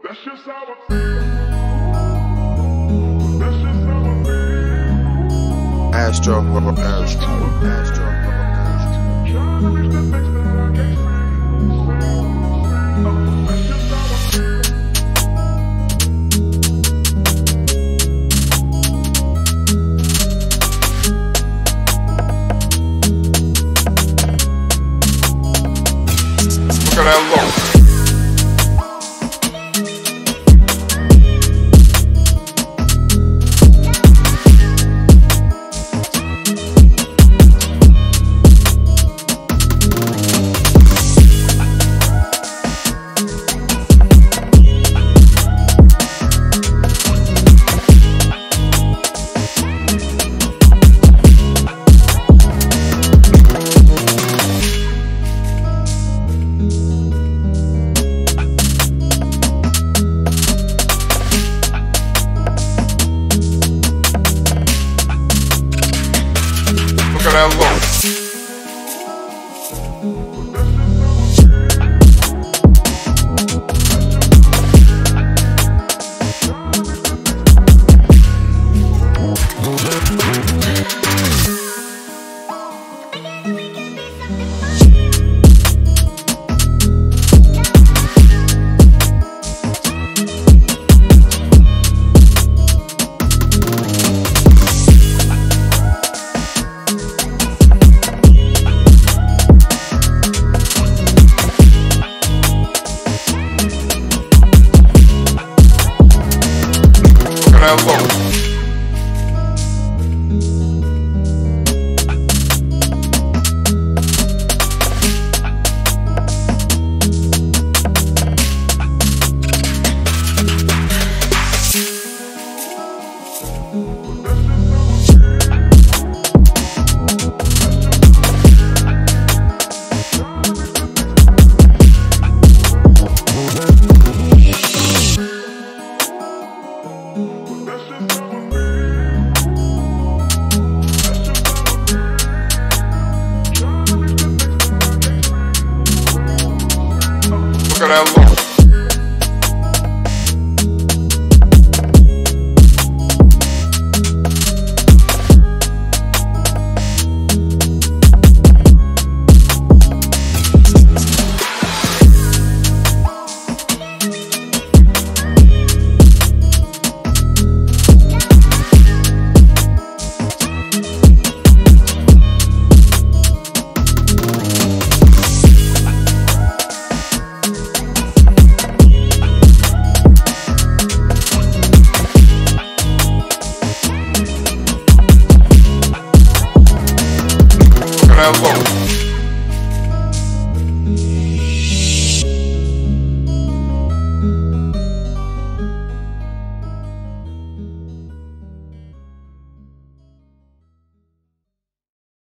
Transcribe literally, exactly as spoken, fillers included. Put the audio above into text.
That's just how I feel. That's just how I feel. Astro, Astro, Astro, Trying to reach the things that I can't see. That's just how I feel. look at that low. Look at that low. That low. Look at that low. That low.